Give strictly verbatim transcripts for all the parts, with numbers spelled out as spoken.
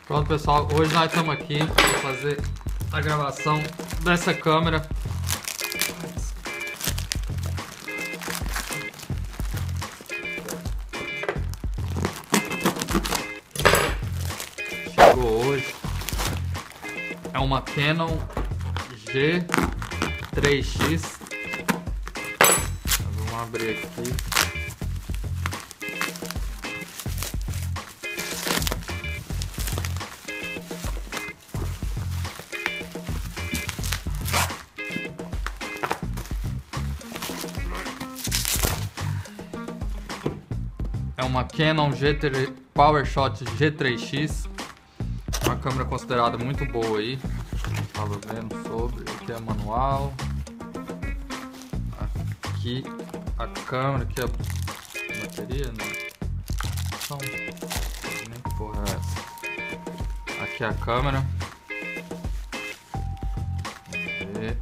Pronto, pessoal, hoje nós estamos aqui para fazer a gravação dessa câmera. Chegou hoje. É uma Canon G três X. Vamos abrir aqui. É uma Canon G três, PowerShot G três X, uma câmera considerada muito boa aí. Estava vendo sobre, aqui é manual, aqui a câmera, aqui a bateria, né? Então, nem que porra é essa? Aqui a câmera. Vamos ver.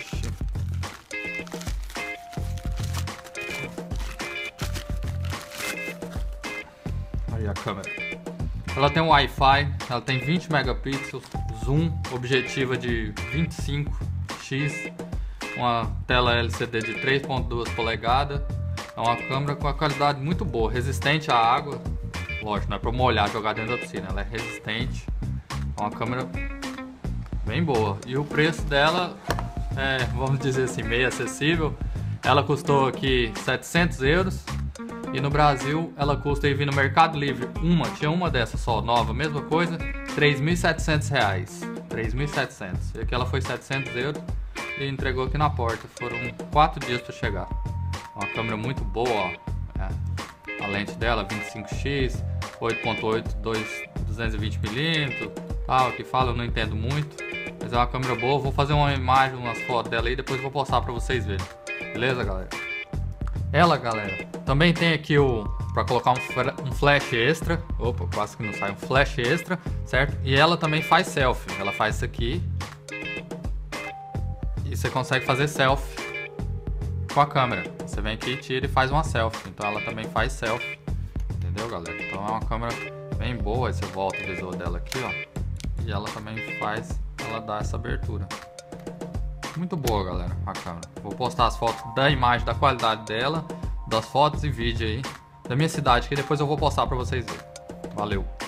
Aí a câmera. Ela tem um Wi-Fi, ela tem vinte megapixels, zoom, objetiva de vinte e cinco x, uma tela L C D de três ponto dois polegadas. É uma câmera com uma qualidade muito boa, resistente à água. Lógico, não é para molhar, jogar dentro da piscina, ela é resistente. É uma câmera bem boa. E o preço dela é, vamos dizer assim, meio acessível. Ela custou aqui setecentos euros. E no Brasil ela custa, aí vir no Mercado Livre, uma, tinha uma dessa só, nova, mesma coisa, três mil e setecentos reais. três mil e setecentos. E aqui ela foi setecentos euros e entregou aqui na porta. Foram quatro dias para chegar. Uma câmera muito boa, ó. É. A lente dela vinte e cinco x, oito ponto oito, duzentos e vinte milímetros, tal, que fala, eu não entendo muito, mas é uma câmera boa. Vou fazer uma imagem, umas fotos dela aí, depois vou postar para vocês verem. Beleza, galera? Ela, galera, também tem aqui o para colocar um, um flash extra. Opa, quase que não sai, um flash extra, certo? E ela também faz selfie. Ela faz isso aqui e você consegue fazer selfie com a câmera. Você vem aqui, tira e faz uma selfie. Então ela também faz selfie, entendeu, galera? Então é uma câmera bem boa. Aí você volta o visor dela aqui, ó, e ela também faz, ela dá essa abertura. Muito boa, galera, a câmera. Vou postar as fotos da imagem, da qualidade dela, das fotos e vídeo aí da minha cidade, que depois eu vou postar para vocês verem. Valeu!